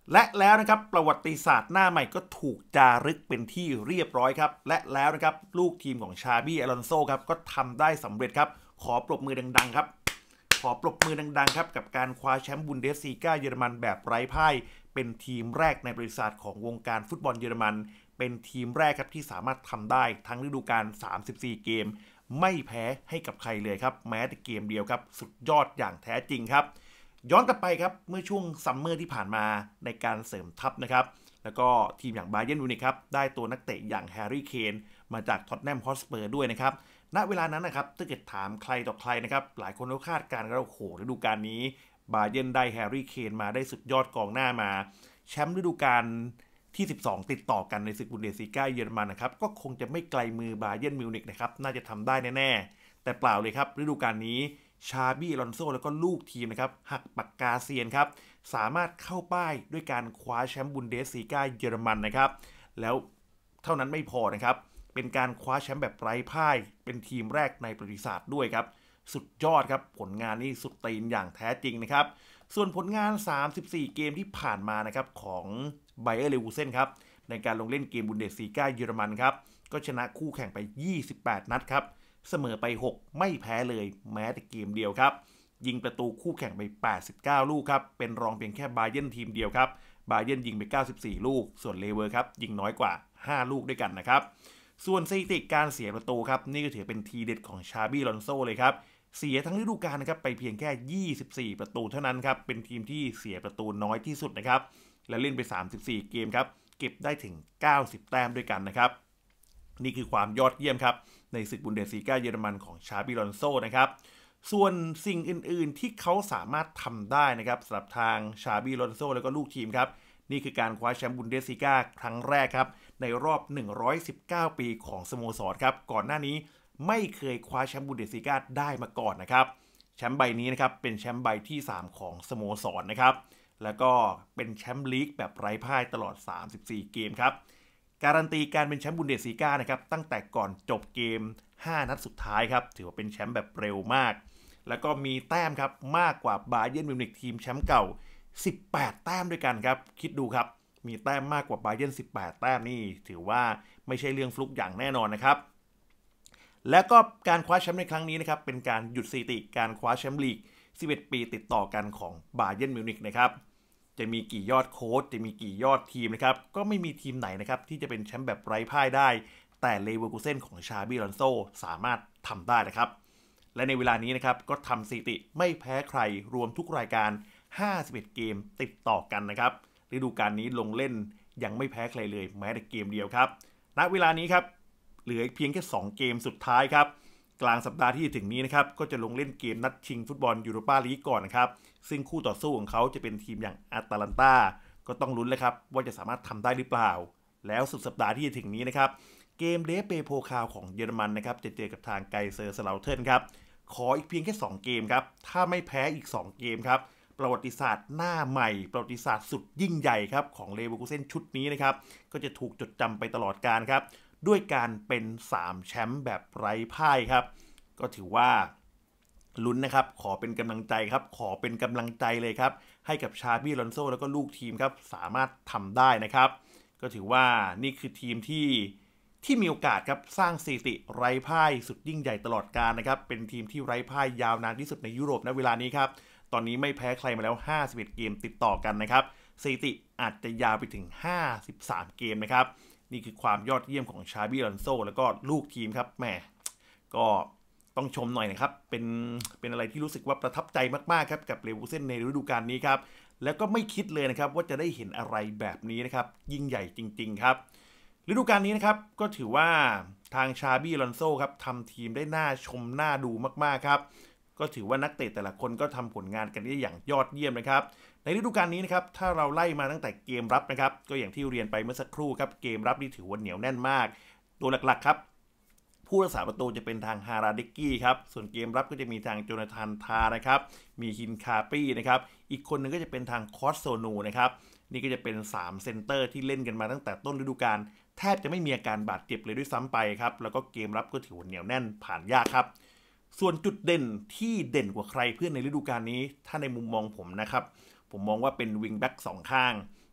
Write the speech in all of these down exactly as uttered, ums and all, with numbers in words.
และแล้วนะครับประวัติศาสตร์หน้าใหม่ก็ถูกจารึกเป็นที่เรียบร้อยครับและแล้วนะครับลูกทีมของชาบี้อลอนโซครับก็ทำได้สำเร็จครับขอปรบมือดังๆครับขอปรบมือดังๆครับกับการคว้าแชมป์บุนเดสลีกาเยอรมันแบบไร้พ่ายเป็นทีมแรกในบริษัทของวงการฟุตบอลเยอรมันเป็นทีมแรกครับที่สามารถทำได้ทั้งฤดูกาลสามสิบสี่เกมไม่แพ้ให้กับใครเลยครับแม้แต่เกมเดียวครับสุดยอดอย่างแท้จริงครับย้อนกลับไปครับเมื่อช่วงซัมเมอร์ที่ผ่านมาในการเสริมทัพนะครับแล้วก็ทีมอย่างบาเยิร์นมิวนิกครับได้ตัวนักเตะอย่างแฮร์รี่เคนมาจากท็อตแนมฮอตสเปอร์ด้วยนะครับณเวลานั้นนะครับถ้าเกิดถามใครต่อใครนะครับหลายคนก็คาดการณ์กันว่าโอ้โหฤดูกาลนี้บาเยิร์นได้แฮร์รี่เคนมาได้สุดยอดกองหน้ามาแชมป์ฤดูกาลที่สิบสองติดต่อกันในศึกบุนเดสลีกาเยอรมันนะครับก็คงจะไม่ไกลมือบาเยิร์นมิวนิกนะครับน่าจะทำได้แน่ๆแต่เปล่าเลยครับฤดูกาลนี้ชาบี้อลอนโซแล้วก็ลูกทีมนะครับหักปากกาเซียนครับสามารถเข้าป้ายด้วยการคว้าแชมป์บุนเดสลีกาเยอรมันนะครับแล้วเท่านั้นไม่พอนะครับเป็นการคว้าแชมป์แบบไร้พ่ายเป็นทีมแรกในประวัติศาสตร์ด้วยครับสุดยอดครับผลงานนี่สุดตีนอย่างแท้จริงนะครับส่วนผลงานสามสิบสี่เกมที่ผ่านมานะครับของไบเออร์เลวูเซ่นครับในการลงเล่นเกมบุนเดสลีกาเยอรมันครับก็ชนะคู่แข่งไปยี่สิบแปดนัดครับเสมอไปหกไม่แพ้เลยแม้แต่เกมเดียวครับยิงประตูคู่แข่งไปแปดสิบเก้าลูกครับเป็นรองเพียงแค่บาเยิร์นทีมเดียวครับบาเยิร์นยิงไปเก้าสิบสี่ลูกส่วนเลเวอร์ครับยิงน้อยกว่าห้าลูกด้วยกันนะครับส่วนสถิติการเสียประตูครับนี่ก็ถือเป็นทีเด็ดของชาบี้ลอนโซเลยครับเสียทั้งฤดูกาลนะครับไปเพียงแค่ยี่สิบสี่ประตูเท่านั้นครับเป็นทีมที่เสียประตูน้อยที่สุดนะครับและเล่นไปสามสิบสี่เกมครับเก็บได้ถึงเก้าสิบแต้มด้วยกันนะครับนี่คือความยอดเยี่ยมครับในศึกบุนเดสลีกาเยอรมันของชาบี้ลอนโซนะครับส่วนสิ่งอื่นๆที่เขาสามารถทำได้นะครับสำหรับทางชาบี้ลอนโซแล้วก็ลูกทีมครับนี่คือการคว้าแชมป์บุนเดสลีกาครั้งแรกครับในรอบหนึ่งร้อยสิบเก้าปีของสโมสรครับก่อนหน้านี้ไม่เคยคว้าแชมป์บุนเดสลีกาได้มาก่อนนะครับแชมป์ใบนี้นะครับเป็นแชมป์ใบที่สามของสโมสรนะครับแล้วก็เป็นแชมป์ลีกแบบไร้พ่ายตลอดสามสิบสี่เกมครับการันตีการเป็นแชมป์บุนเดสลีกานะครับตั้งแต่ก่อนจบเกมห้านัดสุดท้ายครับถือว่าเป็นแชมป์แบบเร็วมากแล้วก็มีแต้มครับมากกว่าบาเยิร์นมิวนิกทีมแชมป์เก่าสิบแปดแต้มด้วยกันครับคิดดูครับมีแต้มมากกว่าบาเยิร์นสิบแปดแต้มนี่ถือว่าไม่ใช่เรื่องฟลุกอย่างแน่นอนนะครับและก็การคว้าแชมป์ในครั้งนี้นะครับเป็นการหยุดสถิติการคว้าแชมป์ลีกสิบเอ็ดปีติดต่อกันของบาเยิร์นมิวนิกนะครับจะมีกี่ยอดโค้ชจะมีกี่ยอดทีมนะครับก็ไม่มีทีมไหนนะครับที่จะเป็นแชมป์แบบไร้พ่ายได้แต่เลเวอร์คูเซ่นของชาบี้ลอนโซสามารถทำได้นะครับและในเวลานี้นะครับก็ทำสถิติไม่แพ้ใครรวมทุกรายการห้าสิบเอ็ดเกมติดต่อกันนะครับฤดูกาลนี้ลงเล่นยังไม่แพ้ใครเลยแม้แต่เกมเดียวครับณเวลานี้ครับเหลือเพียงแค่สองเกมสุดท้ายครับกลางสัปดาห์ที่ถึงนี้นะครับก็จะลงเล่นเกมนัดชิงฟุตบอลยูโรปาลีกก่อนนะครับซึ่งคู่ต่อสู้ของเขาจะเป็นทีมอย่างอาตาลันตาก็ต้องลุ้นเลยครับว่าจะสามารถทำได้หรือเปล่าแล้วสุดสัปดาห์ที่จะถึงนี้นะครับเกมเดฟเปโพคาวของเยอรมันนะครับจะเจอกับทางไกเซอร์สลาเทิร์นครับขออีกเพียงแค่สองเกมครับถ้าไม่แพ้อีกสองเกมครับประวัติศาสตร์หน้าใหม่ประวัติศาสตร์สุดยิ่งใหญ่ครับของเลเวอร์คูเซ่นชุดนี้นะครับก็จะถูกจดจำไปตลอดกาลครับด้วยการเป็นสามแชมป์แบบไร้พ่ายครับก็ถือว่าลุ้นนะครับขอเป็นกำลังใจครับขอเป็นกำลังใจเลยครับให้กับชาบี้ลอนโซแล้วก็ลูกทีมครับสามารถทำได้นะครับก็ถือว่านี่คือทีมที่ที่มีโอกาสครับสร้างสถิติไร้พ่ายสุดยิ่งใหญ่ตลอดกาลนะครับเป็นทีมที่ไร้พ่ายยาวนานที่สุดในยุโรปณเวลานี้ครับตอนนี้ไม่แพ้ใครมาแล้วห้าสิบเอ็ดเกมติดต่อกันนะครับสถิติอาจจะยาวไปถึงห้าสิบสามเกมนะครับนี่คือความยอดเยี่ยมของชาบี้ลอนโซแล้วก็ลูกทีมครับแหมก็ต้องชมหน่อยนะครับเป็นเป็นอะไรที่รู้สึกว่าประทับใจมากๆครับกับเลเวอร์คูเซ่นในฤดูกาลนี้ครับแล้วก็ไม่คิดเลยนะครับว่าจะได้เห็นอะไรแบบนี้นะครับยิ่งใหญ่จริงๆครับฤดูกาลนี้นะครับก็ถือว่าทางชาบี้ลอนโซครับทำทีมได้น่าชมน่าดูมากๆครับก็ถือว่านักเตะแต่ละคนก็ทำผลงานกันได้อย่างยอดเยี่ยมนะครับในฤดูกาลนี้นะครับถ้าเราไล่มาตั้งแต่เกมรับนะครับก็อย่างที่เรียนไปเมื่อสักครู่ครับเกมรับนี่ถือว่าเหนียวแน่นมากตัวหลักๆครับผู้รักษาประตูจะเป็นทางฮาราเดกกี้ครับส่วนเกมรับก็จะมีทางโจนาธานทานะครับมีฮินคาปี้นะครับอีกคนนึงก็จะเป็นทางคอสโซนูนะครับนี่ก็จะเป็นสามเซนเตอร์ที่เล่นกันมาตั้งแต่ต้นฤดูกาลแทบจะไม่มีอาการบาดเจ็บเลยด้วยซ้ำไปครับแล้วก็เกมรับก็ถือว่าเหนียวแน่นผ่านยากครับส่วนจุดเด่นที่เด่นกว่าใครเพื่อนในฤดูกาลนี้ถ้าในมุมมองผมนะครับผมมองว่าเป็นวิงแบ็กสองข้าง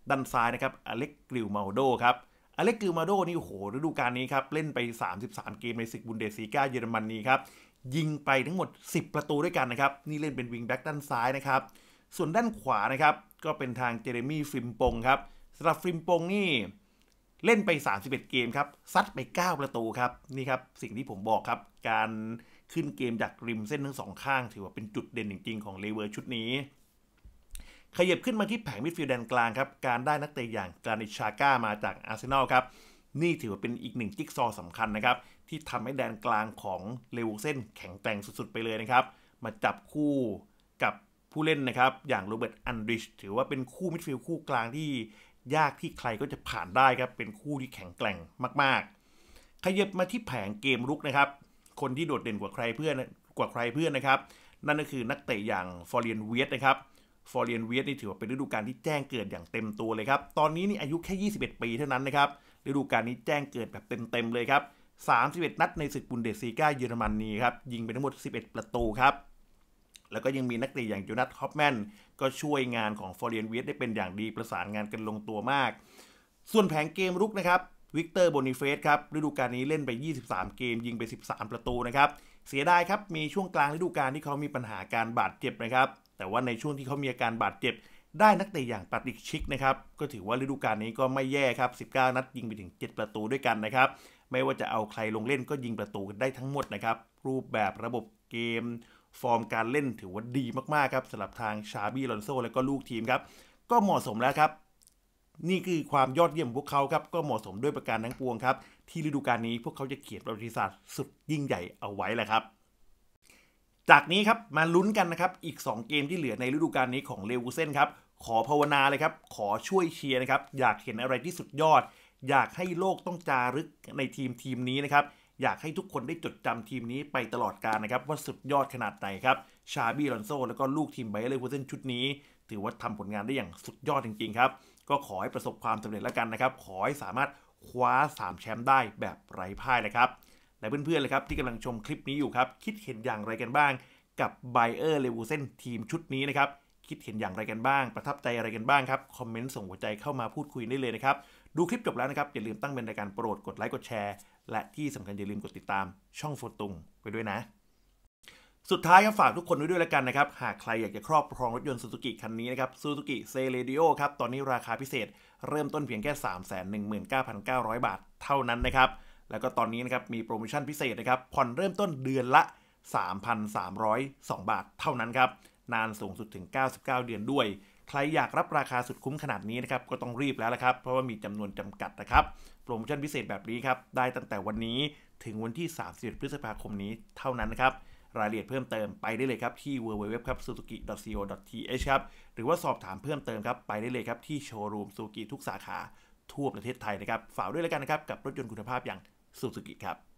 ด้านซ้ายนะครับอเล็กกริลมาโดครับอเล็กกริลมาโดนี่โอ้โหฤดูกาลนี้ครับเล่นไปสามสิบสามเกมในศึกบุนเดสลีกาเยอรมนีครับยิงไปทั้งหมดสิบประตูด้วยกันนะครับนี่เล่นเป็นวิงแบ็กด้านซ้ายนะครับส่วนด้านขวานะครับก็เป็นทางเจเรมี่ฟริมปงครับสำหรับฟริมปงนี่เล่นไปสามสิบเอ็ดเกมครับซัดไปเก้าประตูครับนี่ครับสิ่งที่ผมบอกครับการขึ้นเกมจากริมเส้นทั้งสองข้างถือว่าเป็นจุดเด่นจริงๆของเลเวอร์ชุดนี้ขยับขึ้นมาที่แผงมิดฟิลด์แดนกลางครับการได้นักเตะอย่างกรานิตชาก้ามาจากอาร์เซนอลครับนี่ถือว่าเป็นอีกหนึ่งจิ๊กซอว์สำคัญนะครับที่ทำให้แดนกลางของเลเวอร์เส้นแข็งแกร่งสุดๆไปเลยนะครับมาจับคู่กับผู้เล่นนะครับอย่างโรเบิร์ตอันดริชถือว่าเป็นคู่มิดฟิลด์คู่กลางที่ยากที่ใครก็จะผ่านได้ครับเป็นคู่ที่แข็งแกร่งมากๆขยับมาที่แผงเกมรุกนะครับคนที่โดดเด่นกว่าใครเพื่อนกว่าใครเพื่อนนะครับนั่นก็คือนักเตะอย่างฟอร์เรียนเวียตนะครับฟอร์เรียนเวียตนี่ถือว่าเป็นฤดูกาลที่แจ้งเกิดอย่างเต็มตัวเลยครับตอนนี้นี่อายุแค่ยี่สิบเอ็ดปีเท่านั้นนะครับฤดูกาลนี้แจ้งเกิดแบบเต็มๆเลยครับสามสิบเอ็ดนัดในศึกบุนเดสลีกาเยอรมนีครับยิงไปทั้งหมดสิบเอ็ดประตูครับแล้วก็ยังมีนักเตะอย่างโจนาธ ฮอฟแมนก็ช่วยงานของฟอร์เรียนเวียตได้เป็นอย่างดีประสานงานกันลงตัวมากส่วนแผงเกมรุกนะครับวิกเตอร์โบนิเฟสครับฤดูกาลนี้เล่นไปยี่สิบสามเกมยิงไปสิบสามประตูนะครับเสียดายครับมีช่วงกลางฤดูกาลที่เขามีปัญหาการบาดเจ็บนะครับแต่ว่าในช่วงที่เขามีอาการบาดเจ็บได้นักเตะอย่างปาตริกชิกนะครับก็ถือว่าฤดูกาลนี้ก็ไม่แย่ครับสิบเก้านัดยิงไปถึงเจ็ดประตูด้วยกันนะครับไม่ว่าจะเอาใครลงเล่นก็ยิงประตูกันได้ทั้งหมดนะครับรูปแบบระบบเกมฟอร์มการเล่นถือว่าดีมากๆครับสำหรับทางชาบี้ อลอนโซและก็ลูกทีมครับก็เหมาะสมแล้วครับนี่คือความยอดเยี่ยมของพวกเขาครับก็เหมาะสมด้วยประการทั้งปวงครับที่ฤดูกาลนี้พวกเขาจะเขียนประวัติศาสตร์สุดยิ่งใหญ่เอาไว้แหละครับจากนี้ครับมาลุ้นกันนะครับอีกสองเกมที่เหลือในฤดูกาลนี้ของเลเวอร์เซ่นครับขอภาวนาเลยครับขอช่วยเชียร์นะครับอยากเห็นอะไรที่สุดยอดอยากให้โลกต้องจารึกในทีมทีมนี้นะครับอยากให้ทุกคนได้จดจำทีมนี้ไปตลอดกาลนะครับว่าสุดยอดขนาดไหนครับชาบี้ อลอนโซแล้วก็ลูกทีมไบเออร์เลเวอร์เซ่นชุดนี้ถือว่าทำผลงานได้อย่างสุดยอดจริงๆครับก็ขอให้ประสบความสำเร็จแล้วกันนะครับขอให้สามารถคว้าสามแชมป์ได้แบบไร้พ่ายนะครับและเพื่อนๆเลยครับที่กำลังชมคลิปนี้อยู่ครับคิดเห็นอย่างไรกันบ้างกับไบเออร์เลเวอร์เซ่นทีมชุดนี้นะครับคิดเห็นอย่างไรกันบ้างประทับใจอะไรกันบ้างครับคอมเมนต์ส่งหัวใจเข้ามาพูดคุยได้เลยนะครับดูคลิปจบแล้วนะครับอย่าลืมตั้งเป็นรายการโปรดกดไลค์กดแชร์และที่สำคัญอย่าลืมกดติดตามช่องโฟตุงไปด้วยนะสุดท้ายก็ฝากทุกคนไว้ด้วยแล้วกันนะครับหากใครอยากจะครอบครองรถยนต์ซูซูกิคันนี้นะครับซูซูกิเซเลดิโอครับตอนนี้ราคาพิเศษเริ่มต้นเพียงแค่ สามแสนหนึ่งหมื่นเก้าพันเก้าร้อย บาทเท่านั้นนะครับแล้วก็ตอนนี้นะครับมีโปรโมชั่นพิเศษนะครับผ่อนเริ่มต้นเดือนละ สามพันสามร้อยสอง บาทเท่านั้นครับนานสูงสุดถึงเก้าสิบเก้าเดือนด้วยใครอยากรับราคาสุดคุ้มขนาดนี้นะครับก็ต้องรีบแล้วละครับเพราะว่ามีจำนวนจำกัดนะครับโปรโมชั่นพิเศษแบบนี้ครับได้ตั้งแต่วันนี้ถึงวันที่สามสิบเอ็ดพฤษภาคมนี้เท่านั้นนะครับรายละเอียดเพิ่มเติมไปได้เลยครับที่ ดับเบิลยู ดับเบิลยู ดับเบิลยู ครับ ซูซูกิ ดอท ซี โอ ดอท ที เอช ครับหรือว่าสอบถามเพิ่มเติมครับไปได้เลยครับที่โชว์รูมซูซูกิทุกสาขาทั่วประเทศไทยนะครับฝากด้วยแล้วกันนะครับกับรถยนต์คุณภาพอย่างซูซูกิครับ